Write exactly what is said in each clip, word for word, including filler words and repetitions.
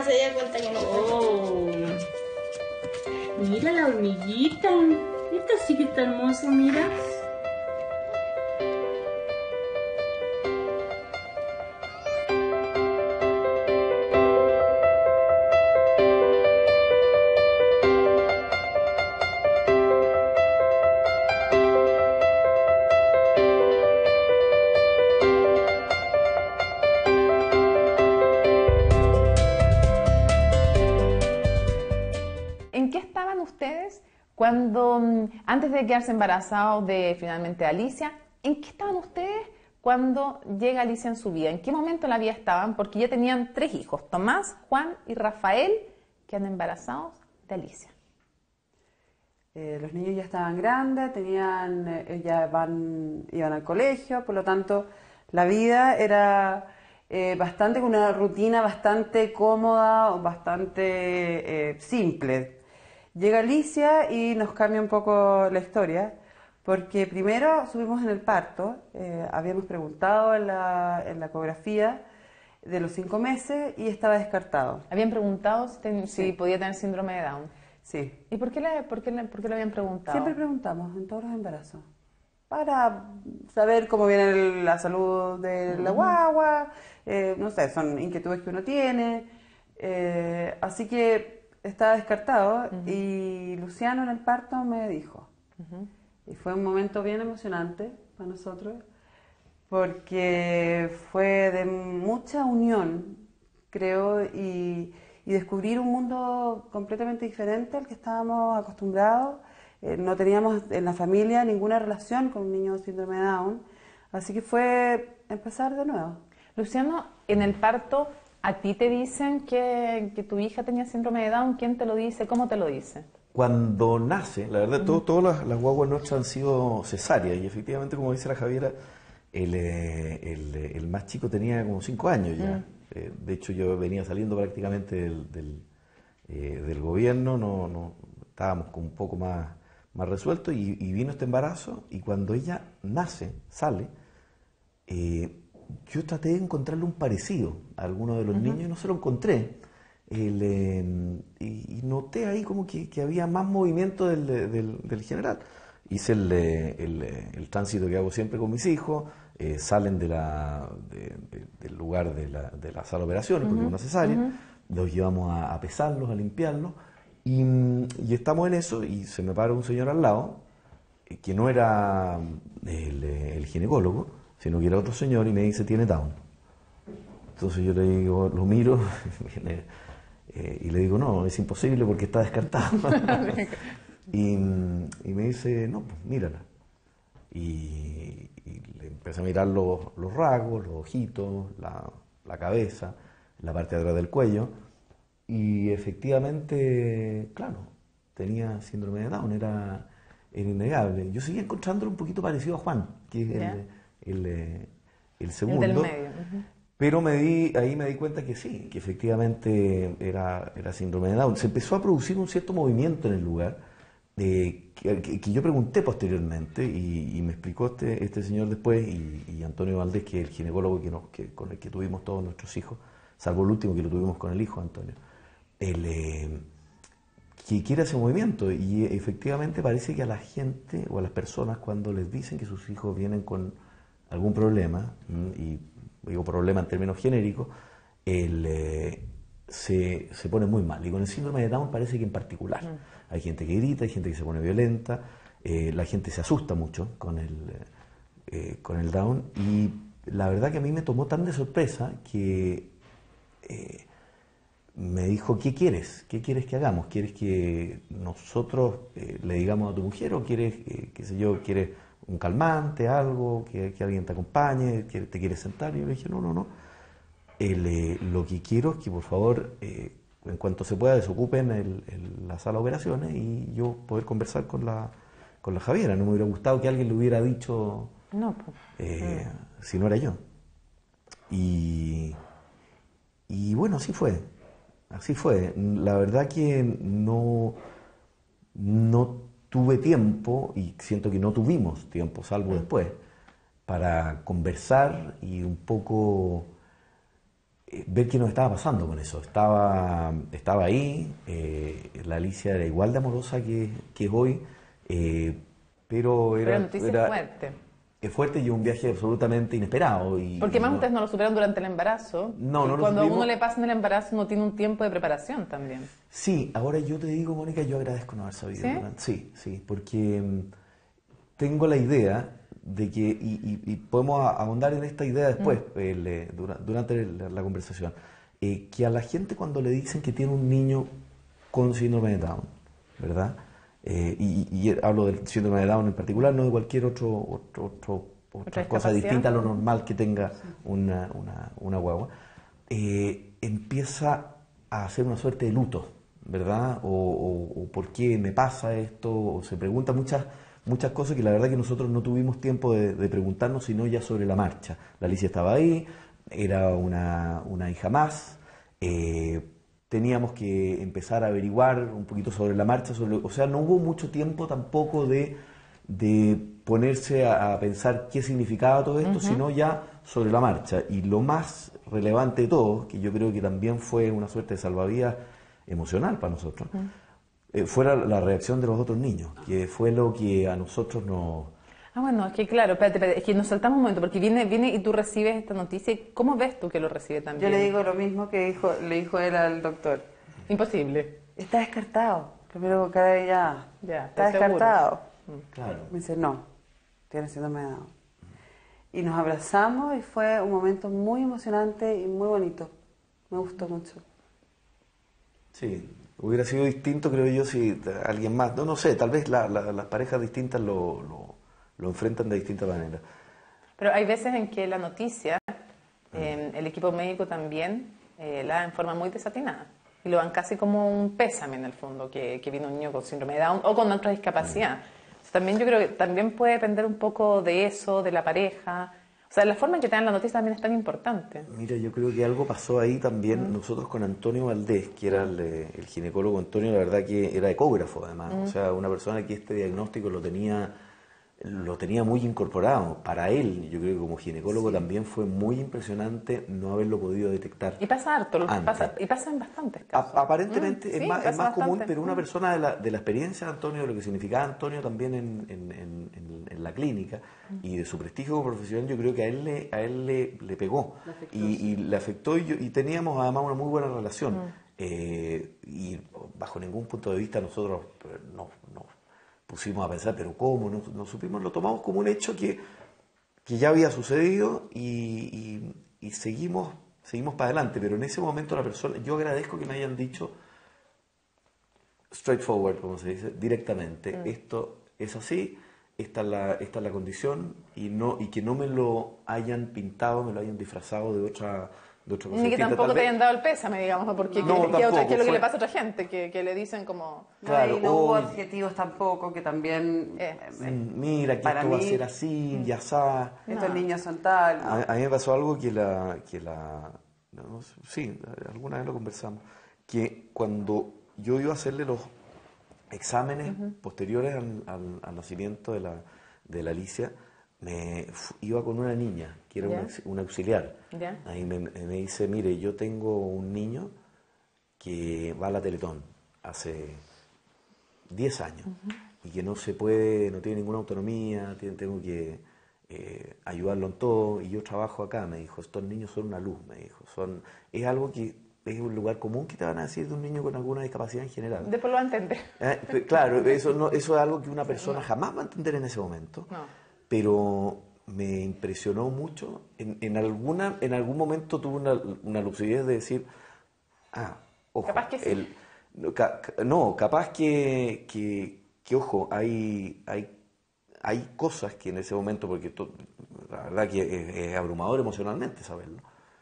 se dio cuenta que no. Oh. Mira la hormiguita. Esta sí que está hermosa, mira. ¿En qué estaban ustedes cuando, antes de quedarse embarazados de finalmente Alicia, en qué estaban ustedes cuando llega Alicia en su vida? ¿En qué momento en la vida estaban? Porque ya tenían tres hijos, Tomás, Juan y Rafael, que han embarazados de Alicia. Eh, los niños ya estaban grandes, tenían, eh, ya van, iban al colegio, por lo tanto la vida era eh, bastante, con una rutina bastante cómoda, bastante eh, simple. Llega Alicia y nos cambia un poco la historia, porque primero subimos en el parto, eh, habíamos preguntado en la, en la ecografía de los cinco meses y estaba descartado. Habían preguntado si, ten, si Sí. podía tener síndrome de Down. Sí. ¿Y por qué, le, por, qué le, por qué le habían preguntado? Siempre preguntamos en todos los embarazos, para saber cómo viene el- la salud de la guagua, eh, no sé, son inquietudes que uno tiene, eh, así que estaba descartado. Uh-huh. Y Luciano en el parto me dijo, uh-huh. Y fue un momento bien emocionante para nosotros, porque fue de mucha unión, creo, y, y descubrir un mundo completamente diferente al que estábamos acostumbrados. Eh, no teníamos en la familia ninguna relación con un niño con síndrome de Down, así que fue empezar de nuevo. Luciano, en el parto, ¿a ti te dicen que, que tu hija tenía síndrome de Down? ¿Quién te lo dice? ¿Cómo te lo dice? Cuando nace, la verdad, uh-huh. todo, todas las, las guaguas nuestras han sido cesáreas, y efectivamente, como dice la Javiera, el, el, el más chico tenía como cinco años ya. Uh-huh. Eh, de hecho, yo venía saliendo prácticamente del, del, eh, del gobierno, no, no, estábamos con un poco más, más resueltos, y, y vino este embarazo, y cuando ella nace, sale, eh, yo traté de encontrarle un parecido a alguno de los uh-huh. niños y no se lo encontré. El, eh, y, y noté ahí como que, que había más movimiento del, del, del general. Hice el, el, el tránsito que hago siempre con mis hijos, eh, salen de la, de, de, del lugar de la, de la sala de operaciones, uh-huh. porque es una cesárea, uh-huh. los llevamos a, a pesarlos, a limpiarlos, y, y estamos en eso, y se me para un señor al lado, eh, que no era el, el ginecólogo, sino que era otro señor, y me dice, tiene Down. Entonces yo le digo, lo miro, eh, y le digo, no, es imposible porque está descartado. y, y me dice, no, pues mírala. Y, y le empecé a mirar los, los rasgos, los ojitos, la, la cabeza, la parte de atrás del cuello, y efectivamente, claro, tenía síndrome de Down, era, era innegable. Yo seguía encontrándolo un poquito parecido a Juan, que es yeah. el, el, el segundo. El del medio. Uh-huh. Pero me di, ahí me di cuenta que sí, que efectivamente era, era síndrome de Down. Se empezó a producir un cierto movimiento en el lugar, eh, que, que, que yo pregunté posteriormente, y, y me explicó este, este señor después, y, y Antonio Valdés, que es el ginecólogo que nos, que, con el que tuvimos todos nuestros hijos, salvo el último que lo tuvimos con el hijo Antonio, el, eh, que quiere ese movimiento. Y efectivamente parece que a la gente o a las personas, cuando les dicen que sus hijos vienen con algún problema, y digo problema en términos genéricos, el, eh, se, se pone muy mal. Y con el síndrome de Down parece que en particular. Mm. Hay gente que grita, hay gente que se pone violenta, eh, la gente se asusta mucho con el, eh, con el Down, y la verdad que a mí me tomó tan de sorpresa que eh, me dijo, ¿qué quieres? ¿Qué quieres que hagamos? ¿Quieres que nosotros eh, le digamos a tu mujer, o quieres, eh, qué sé yo, quieres un calmante, algo, que, que alguien te acompañe, que te quieres sentar? Y yo le dije, no, no, no. El, eh, lo que quiero es que por favor, eh, en cuanto se pueda, desocupen el, el, la sala de operaciones, y yo poder conversar con la, con la Javiera. No me hubiera gustado que alguien le hubiera dicho, no, pues, eh, no. si no era yo. Y, y bueno, así fue. Así fue. La verdad que no, no tuve tiempo, y siento que no tuvimos tiempo, salvo después, para conversar y un poco eh, ver qué nos estaba pasando con eso. Estaba, estaba ahí, eh, la Alicia era igual de amorosa que, que hoy, eh, pero era... Pero la noticia era, es fuerte. Es fuerte y un viaje absolutamente inesperado. Y, Porque más y no, ustedes no lo supieron durante el embarazo. No, y no lo cuando a supimos. uno le pasa en el embarazo, uno tiene un tiempo de preparación también. Sí, ahora yo te digo, Mónica, yo agradezco no haber sabido. ¿Sí? Durante, sí, sí, porque mm, tengo la idea de que, y, y, y podemos a- ahondar en esta idea después, Mm. el, eh, dura- durante la, la conversación, eh, que a la gente cuando le dicen que tiene un niño con síndrome de Down, ¿verdad? Eh, y, y hablo del síndrome de Down en particular, no de cualquier otro, otro, otro otra cosa discapacidad. distinta a lo normal que tenga una, una, una guagua, eh, empieza a hacer una suerte de luto, ¿verdad? O, o, o por qué me pasa esto, o se pregunta muchas, muchas cosas que la verdad que nosotros no tuvimos tiempo de, de preguntarnos, sino ya sobre la marcha. La Alicia estaba ahí, era una, una hija más, eh, teníamos que empezar a averiguar un poquito sobre la marcha, sobre, o sea, no hubo mucho tiempo tampoco de, de ponerse a, a pensar qué significaba todo esto, uh-huh. sino ya sobre la marcha. Y lo más relevante de todo, que yo creo que también fue una suerte de salvavidas emocional para nosotros, uh-huh. eh, fue la, la reacción de los otros niños, que fue lo que a nosotros nos... Ah, bueno, es que claro, espérate, espérate, es que nos saltamos un momento, porque viene, viene y tú recibes esta noticia, y ¿cómo ves tú que lo recibe también? Yo le digo lo mismo que dijo, le dijo él al doctor. Imposible. Está descartado. Primero con cara de ya. Ya, está descartado. Claro. Me dice, no, tiene síndrome de Down. Y nos abrazamos y fue un momento muy emocionante y muy bonito. Me gustó mucho. Sí, hubiera sido distinto, creo yo, si alguien más, no, no sé, tal vez la, la, las parejas distintas lo, lo, lo enfrentan de distinta manera. Pero hay veces en que la noticia, eh, el equipo médico también eh, la da en forma muy desatinada. Y lo dan casi como un pésame en el fondo, que, que viene un niño con síndrome de Down o con otra discapacidad. Entonces, también yo creo que también puede depender un poco de eso, de la pareja. O sea, la forma en que te dan la noticia también es tan importante. Mira, yo creo que algo pasó ahí también. Mm. Nosotros con Antonio Valdés, que era el, el ginecólogo Antonio, la verdad que era ecógrafo además. Mm. O sea, una persona que este diagnóstico lo tenía... lo tenía muy incorporado. Para él, yo creo que como ginecólogo sí. también fue muy impresionante no haberlo podido detectar. Y pasa harto, pasa, y pasa en bastantes casos. A, aparentemente mm, es, sí, más, es más común, pero una mm. persona de la, de la experiencia de Antonio, de lo que significaba Antonio también en, en, en, en, en la clínica mm. y de su prestigio como profesional, yo creo que a él le, a él le, le pegó y, y le afectó y, yo, y teníamos además una muy buena relación. Mm. Eh, y bajo ningún punto de vista nosotros no, no pusimos a pensar, pero ¿cómo? No, no supimos, lo tomamos como un hecho que, que ya había sucedido y, y, y seguimos, seguimos para adelante, pero en ese momento la persona, yo agradezco que me hayan dicho straightforward, como se dice, directamente, mm. esto es así, esta es la, esta es la condición y, no, y que no me lo hayan pintado, me lo hayan disfrazado de otra... De otra cosa Ni que distinta, tampoco tal te vez. hayan dado el pésame, digamos, porque No, que, tampoco, que, otra, que es lo que fue... le pasa a otra gente, que, que le dicen como... Claro, no, y no hubo oh, adjetivos tampoco, que también... Eh, eh, mira, que esto mí, va a ser así, mm. ya sabes. Estos no. niños son tal. ¿no? A, a mí me pasó algo que la... Que la no, sí, alguna vez lo conversamos, que cuando yo iba a hacerle los exámenes uh-huh. posteriores al, al, al nacimiento de la, de la Alicia, me iba con una niña, que era una, una auxiliar. ¿Ya? Ahí me, me dice, mire, yo tengo un niño que va a la Teletón hace diez años uh-huh. y que no se puede, no tiene ninguna autonomía, tiene, tengo que eh, ayudarlo en todo, y yo trabajo acá, me dijo, estos niños son una luz, me dijo, son, es algo que es un lugar común que te van a decir de un niño con alguna discapacidad en general. Después lo va a entender. Eh, claro, eso, no, eso es algo que una persona no. jamás va a entender en ese momento. No. Pero me impresionó mucho. En, en, alguna, en algún momento tuve una, una lucidez de decir, ah, ojo. Capaz que sí. El, no, ca, no, capaz que, que, que ojo, hay, hay, hay cosas que en ese momento, porque to, la verdad que es, es abrumador emocionalmente saberlo,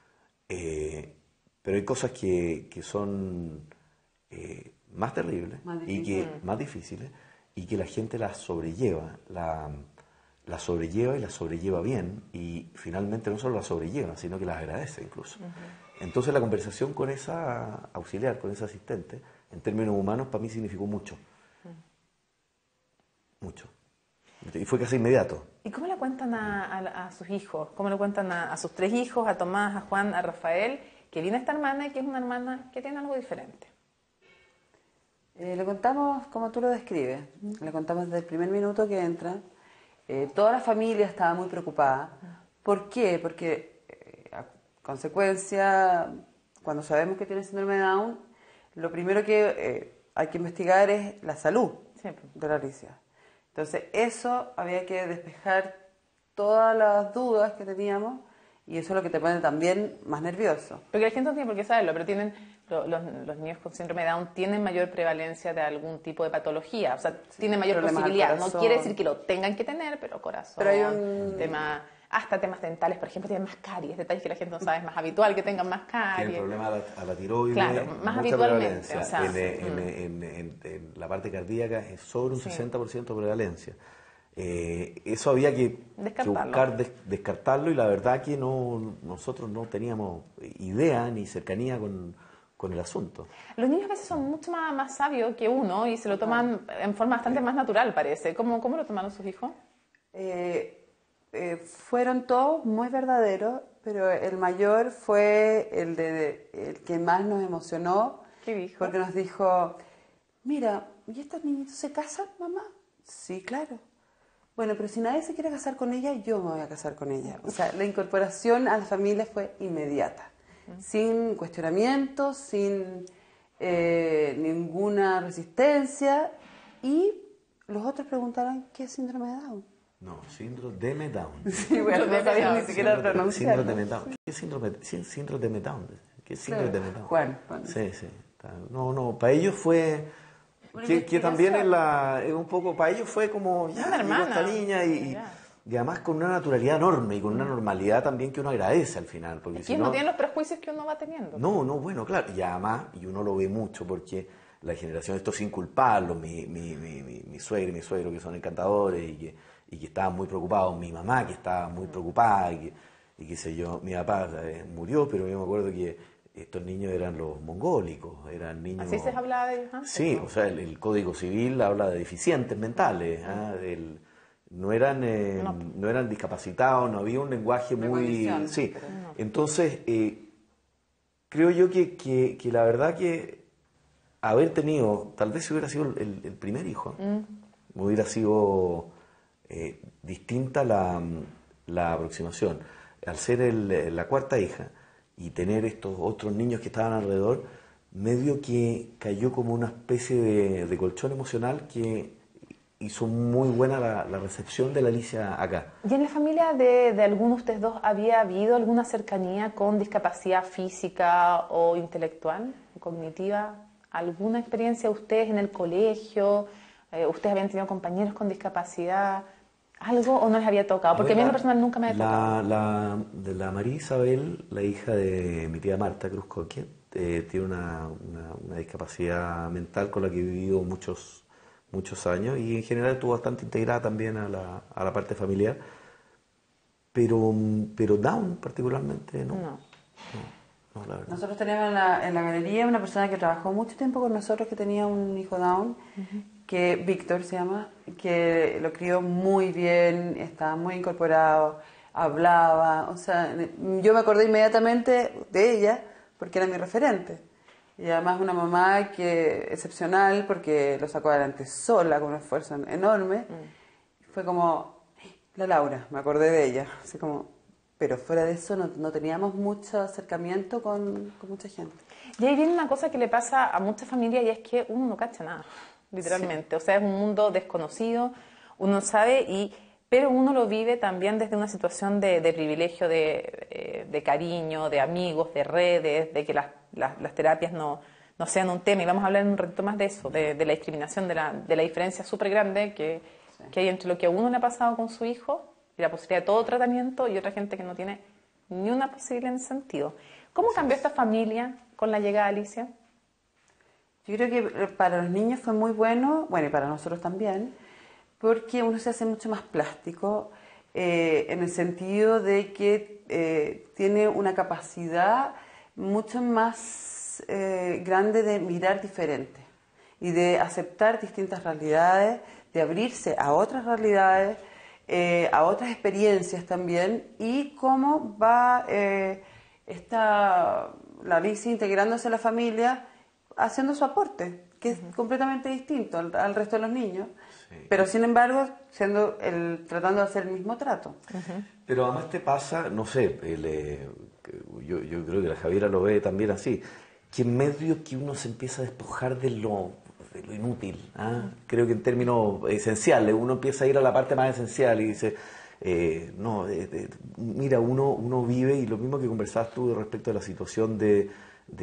eh, pero hay cosas que, que son eh, más terribles más y que más difíciles y que la gente las sobrelleva, la... la sobrelleva y la sobrelleva bien, y finalmente no solo la sobrelleva, sino que las agradece incluso. Uh-huh. Entonces la conversación con esa auxiliar, con esa asistente, en términos humanos, para mí significó mucho. Uh-huh. Mucho. Y fue casi inmediato. ¿Y cómo le cuentan a, a, a sus hijos? ¿Cómo le cuentan a, a sus tres hijos, a Tomás, a Juan, a Rafael? que viene esta hermana y que es una hermana que tiene algo diferente. Eh, le contamos como tú lo describes, le contamos desde el primer minuto que entra. Eh, toda la familia estaba muy preocupada. ¿Por qué? Porque eh, a consecuencia, cuando sabemos que tiene síndrome de Down, lo primero que eh, hay que investigar es la salud Sí. de la Alicia. Entonces eso había que despejar todas las dudas que teníamos y eso es lo que te pone también más nervioso. Porque la gente no tiene por qué saberlo, pero tienen, lo- los, los niños con síndrome de Down tienen mayor prevalencia de algún tipo de patología, o sea, tienen mayor problemas al posibilidad. No corazón. quiere decir que lo tengan que tener, pero corazón, Pero hay un- tema, hasta temas dentales, por ejemplo, tienen más caries, detalles que la gente no sabe, es más habitual que tengan más Tiene caries. problema a la, a la tiroides, Claro, más mucha habitualmente, prevalencia. o sea, en, en- mm. en- en- en la parte cardíaca es sobre un Sí. sesenta por ciento de prevalencia. Eh, eso había que, que Descartarlo. buscar des- descartarlo y la verdad que no nosotros no teníamos idea ni cercanía con, con el asunto. Los niños a veces son mucho más, más sabios que uno y se lo toman en forma bastante más natural, parece. ¿Cómo, cómo lo tomaron sus hijos? Eh, eh, fueron todos muy verdaderos, pero el mayor fue el, de, el que más nos emocionó. ¿Qué dijo? Porque nos dijo, mira, ¿y estos niñitos se casan, mamá? Sí, claro. Bueno, pero si nadie se quiere casar con ella, yo me voy a casar con ella. O sea, la incorporación a la familia fue inmediata, sin cuestionamientos, sin eh, ninguna resistencia. Y los otros preguntaron, ¿qué es síndrome de Down? No, síndrome de Down. Sí, bueno, no sabía ni siquiera Síndrome- pronunciarlo. Síndrome de Down. ¿Qué es síndrome, sí, síndrome de Down? ¿Qué es síndrome Claro. de Down? Juan, Juan. Sí, sí. está- No, no, para ellos fue... Una Que, que también es, investigación. la, es un poco... Para ellos fue como... Ya, Una llegó hermana. esta niña y, Ya. y además con una naturalidad enorme y con una normalidad también que uno agradece al final. Porque Es si que no, no tienen los prejuicios que uno va teniendo. no, no, bueno, claro. Y además, y uno lo ve mucho porque la generación, esto sin culparlos, mi, mi, mi, mi, mi suegra y mi suegro que son encantadores y que, y que estaban muy preocupados, mi mamá que estaba muy preocupada y que, y qué sé yo, mi papá eh, murió, pero yo me acuerdo que estos niños eran los mongólicos, eran niños... Así se hablaba de ellos antes. Sí, ¿no? o sea, el, el Código Civil habla de deficientes mentales, ¿ah? Del- no, eran, eh, No. no. eran discapacitados, no había un lenguaje De muy... condición, Sí, pero no. entonces eh, creo yo que, que, que la verdad que haber tenido, tal vez si hubiera sido el, el primer hijo, hubiera sido eh, distinta la, la aproximación. Al ser el- la cuarta hija y tener estos otros niños que estaban alrededor, medio que cayó como una especie de, de colchón emocional que hizo muy buena la, la recepción de la Alicia acá. ¿Y en la familia de, de alguno de ustedes dos había habido alguna cercanía con discapacidad física o intelectual, cognitiva? ¿Alguna experiencia de ustedes en el colegio? Eh, ¿Ustedes habían tenido compañeros con discapacidad? ¿Algo o no les había tocado? Porque a mí en lo personal nunca me había tocado. La, la, de la María Isabel, la hija de mi tía Marta Cruz Coquet, eh, tiene una, una, una discapacidad mental con la que he vivido muchos, muchos años y en general estuvo bastante integrada también a la, a la parte familiar. Pero, pero Down particularmente no. No. No, no, la verdad. Nosotros teníamos en la, en la galería una persona que trabajó mucho tiempo con nosotros que tenía un hijo Down, que Víctor se llama, que lo crió muy bien, estaba muy incorporado, hablaba, o sea, yo me acordé inmediatamente de ella porque era mi referente. Y además una mamá que excepcional porque lo sacó adelante sola con un esfuerzo enorme. Fue como, la Laura, me acordé de ella, así como... Pero fuera de eso no, no teníamos mucho acercamiento con, con mucha gente. Y ahí viene una cosa que le pasa a muchas familias y es que uno no cacha nada, literalmente. O sea, es un mundo desconocido, uno sabe, y pero uno lo vive también desde una situación de, de privilegio, de, eh, de cariño, de amigos, de redes, de que las, las, las terapias no, no sean un tema. Y vamos a hablar en un ratito más de eso, de, de la discriminación, de la, de la diferencia súper grande que, Sí. que hay entre lo que a uno le ha pasado con su hijo y la posibilidad de todo tratamiento y otra gente que no tiene ni una posibilidad en ese sentido. ¿Cómo cambió esta familia con la llegada de Alicia? Yo creo que para los niños fue muy bueno, bueno, y para nosotros también, porque uno se hace mucho más plástico, eh, en el sentido de que eh, tiene una capacidad mucho más eh, grande de mirar diferente y de aceptar distintas realidades, de abrirse a otras realidades, eh, a otras experiencias también, y cómo va eh, esta la Alicia integrándose a la familia, haciendo su aporte, que es uh-huh. completamente distinto al, al resto de los niños, sí. pero sin embargo siendo el, tratando de hacer el mismo trato. Uh-huh. Pero además te pasa, no sé, el, eh, yo, yo creo que la Javiera lo ve también así, que en medio que uno se empieza a despojar de lo, de lo inútil, ¿ah? Uh-huh. Creo que en términos esenciales, uno empieza a ir a la parte más esencial y dice... Eh, no, eh, eh, mira, uno, uno vive, y lo mismo que conversabas tú respecto a la situación de,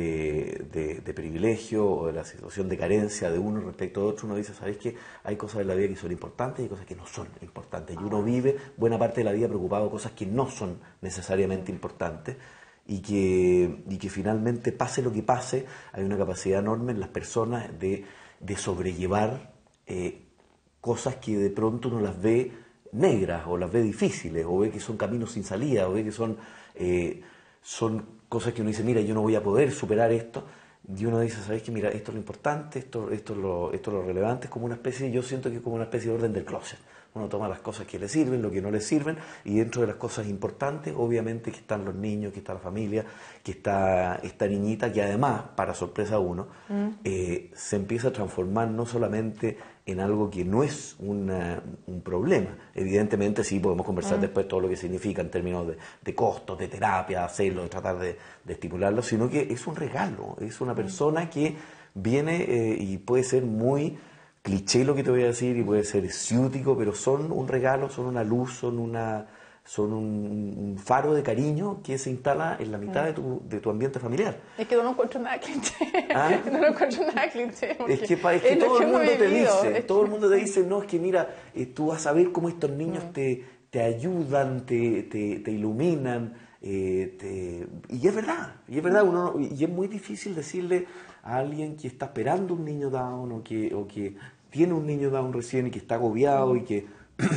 de, de, de privilegio o de la situación de carencia de uno respecto a otro, uno dice, ¿sabes qué? Hay cosas en la vida que son importantes y hay cosas que no son importantes. Y uno vive buena parte de la vida preocupado de cosas que no son necesariamente importantes y que, y que finalmente, pase lo que pase, hay una capacidad enorme en las personas de, de sobrellevar eh, cosas que de pronto uno las ve negras o las ve difíciles o ve que son caminos sin salida o ve que son, eh, son cosas que uno dice, mira, yo no voy a poder superar esto, y uno dice, ¿sabes qué? Mira, esto es lo importante, esto, esto, es lo, esto es lo relevante, es como una especie, yo siento que es como una especie de orden del closet. Uno toma las cosas que le sirven, lo que no le sirven, y dentro de las cosas importantes, obviamente que están los niños, que está la familia, que está esta niñita, que además, para sorpresa de uno, mm. eh, se empieza a transformar no solamente en algo que no es una, un problema. Evidentemente sí podemos conversar mm. después todo lo que significa en términos de, de costos, de terapia, hacerlo, de tratar de, de estimularlo, sino que es un regalo, es una persona que viene eh, y puede ser muy cliché lo que te voy a decir y puede ser ciútico, pero son un regalo, son una luz, son una son un, un faro de cariño que se instala en la mitad de tu, de tu ambiente familiar. Es que no lo encuentro nada cliché. ¿Ah? No lo encuentro nada cliché. Es que, es que todo el mundo te dice, todo el mundo te dice, no, es que mira, eh, tú vas a ver cómo estos niños mm. te, te ayudan, te, te, te iluminan, eh, te... y es verdad, y es verdad, uno, y es muy difícil decirle a alguien que está esperando un niño Down o que, o que tiene un niño Down recién y que está agobiado y que...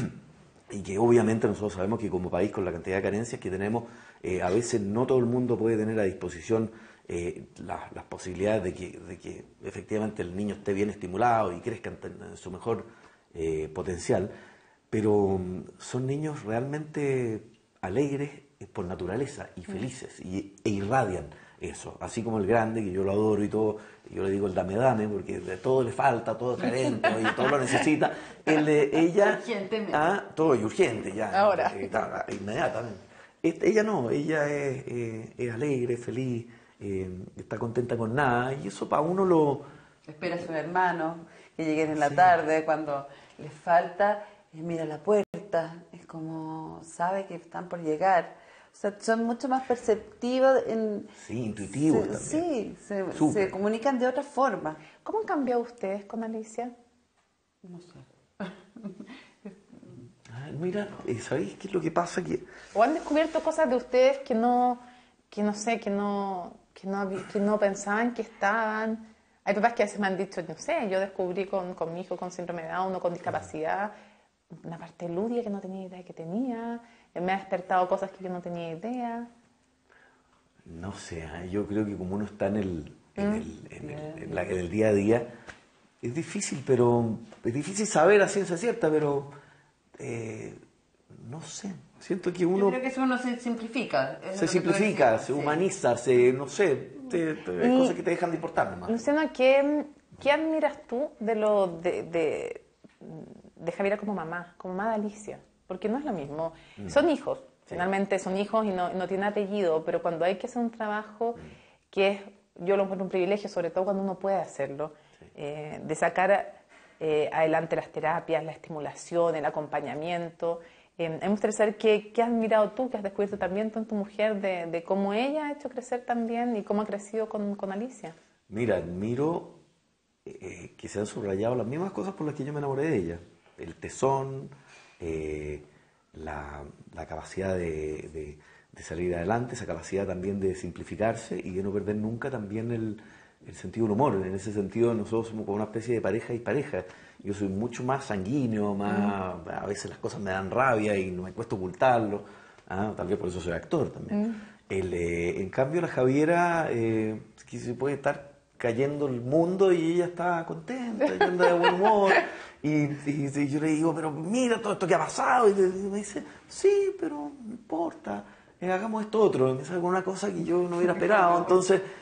y que obviamente nosotros sabemos que como país, con la cantidad de carencias que tenemos, eh, a veces no todo el mundo puede tener a disposición eh, la, las posibilidades de que, de que efectivamente el niño esté bien estimulado y crezca en, en su mejor eh, potencial, pero um, son niños realmente alegres eh, por naturaleza y felices y, e irradian eso, así como el grande, que yo lo adoro y todo, yo le digo el dame dame, porque de todo le falta, todo es carente, y todo lo necesita. El, eh, ella, ah, todo es urgente ya, ahora, eh, ta, inmediatamente. Este, ella no, ella es, eh, es alegre, feliz, eh, está contenta con nada, y eso para uno lo... Espera a sus hermanos que lleguen en la sí. tarde, cuando les falta, mira la puerta, es como sabe que están por llegar. O sea, son mucho más perceptivos. En, sí, intuitivos se, también. Sí, se, se comunican de otra forma. ¿Cómo han cambiado ustedes con Alicia? No sé. Ay, mira, ¿sabéis qué es lo que pasa? Que... ¿O han descubierto cosas de ustedes que no, que no sé, que no, que no, que no pensaban que estaban? Hay papás que a veces me han dicho, no sé, yo descubrí con, con mi hijo con síndrome de Down o con discapacidad una parte lúdica que no tenía idea que tenía. Me ha despertado cosas que yo no tenía idea. No sé, yo creo que como uno está en el, en el, en el, en la, en el día a día, es difícil, pero es difícil saber a ciencia cierta, pero eh, no sé, siento que uno... Yo creo que eso uno se simplifica. Se simplifica, se humaniza, sí. se, no sé, te, te, hay cosas que te dejan de importar nomás. Luciano, ¿qué, qué admiras tú de, lo, de, de, de Javiera como mamá, como mamá de Alicia? Porque no es lo mismo. Mm. Son hijos, sí. Finalmente son hijos y no, no tienen apellido, pero cuando hay que hacer un trabajo mm. que es, yo lo encuentro un privilegio, sobre todo cuando uno puede hacerlo, sí. eh, de sacar eh, adelante las terapias, la estimulación, el acompañamiento. Eh, me gustaría saber qué, qué has mirado tú, qué has descubierto también tú en tu mujer, de, de cómo ella ha hecho crecer también y cómo ha crecido con, con Alicia. Mira, admiro eh, que se han subrayado las mismas cosas por las que yo me enamoré de ella. El tesón... Eh, la, la capacidad de, de, de salir adelante, esa capacidad también de simplificarse y de no perder nunca también el, el sentido del humor. En ese sentido nosotros somos como una especie de pareja y pareja. Yo soy mucho más sanguíneo, más mm. a veces las cosas me dan rabia y no me cuesta ocultarlo. ¿Ah? Tal vez por eso soy actor también. Mm. El, eh, en cambio la Javiera eh, que se puede estar cayendo el mundo y ella está contenta, y anda de buen humor. Y, y, y yo le digo, pero mira todo esto que ha pasado. Y me dice, sí, pero no importa, eh, hagamos esto otro. Y me sale con una cosa que yo no hubiera esperado. Entonces,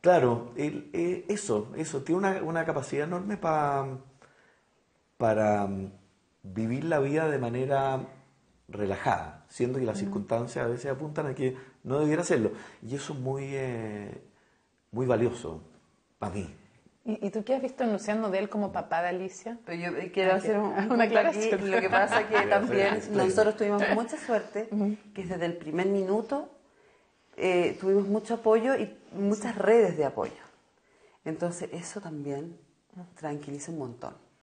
Claro, él, eh, eso, eso, tiene una, una capacidad enorme pa- para mm, vivir la vida de manera relajada, siendo que las circunstancias a veces apuntan a que no debiera hacerlo. Y eso es muy, eh, muy valioso para mí. ¿Y, y tú qué has visto en Luciano de él como papá de Alicia? Pero yo eh, quiero Ah, hacer un, un una punto aclaración. aquí. Lo que pasa es que Voy a también hacer disclaimer. nosotros tuvimos mucha suerte, que desde el primer minuto eh, tuvimos mucho apoyo y muchas redes de apoyo. Entonces eso también tranquiliza un montón.